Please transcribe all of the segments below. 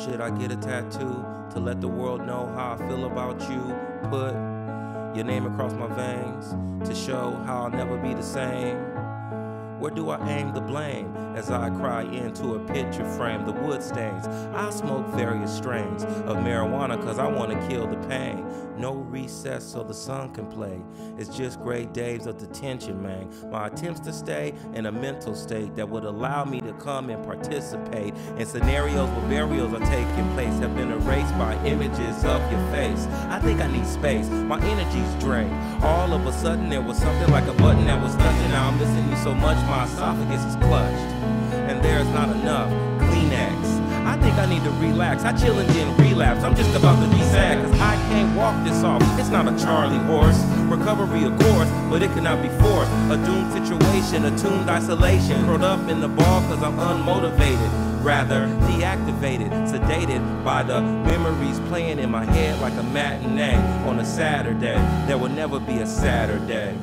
should I get a tattoo to let the world know how I feel about you? Put your name across my veins to show how I'll never be the same. Where do I aim the blame as I cry into a picture frame? The wood stains. I smoke various strains of marijuana cause I want to kill the pain. No recess so the sun can play. It's just gray days of detention, man. My attempts to stay in a mental state that would allow me to come and participate in scenarios where burials are taking place have been erased by images of your face. I think I need space. My energy's drained. All of a sudden there was something like a button that was touching. Now I'm missing you so much my esophagus is clutched, and there's not enough Kleenex. I think I need to relax. I chill and then relapse. I'm just about to be sad, cause I can't walk this off. It's not a Charlie horse. Recovery, of course, but it cannot be forced. A doomed situation, a tuned isolation. Curled up in the ball cause I'm unmotivated. Rather deactivated, sedated by the memories playing in my head like a matinee on a Saturday. There will never be a Saturday.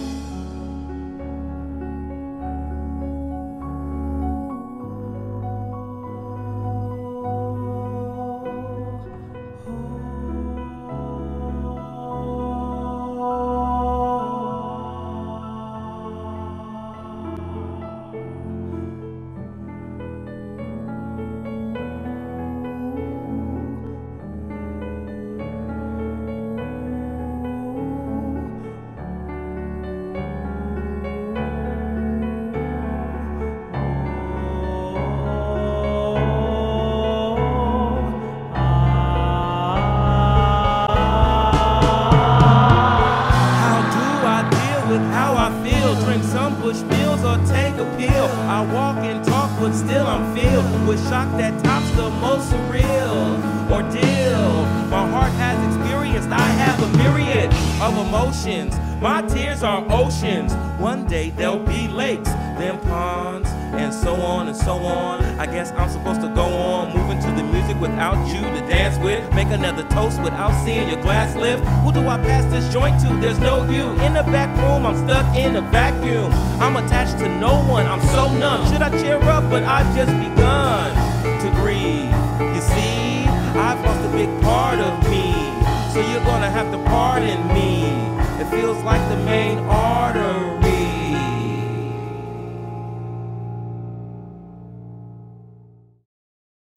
My tears are oceans, one day they'll be lakes, then ponds, and so on and so on. I guess I'm supposed to go on, moving to the music without you to dance with. Make another toast without seeing your glass lift. Who do I pass this joint to? There's no you. In the back room, I'm stuck in a vacuum. I'm attached to no one, I'm so numb. Should I cheer up? But I've just begun to grieve. You see, I've lost a big part of me, so you're gonna have to pardon me. It feels like the main artery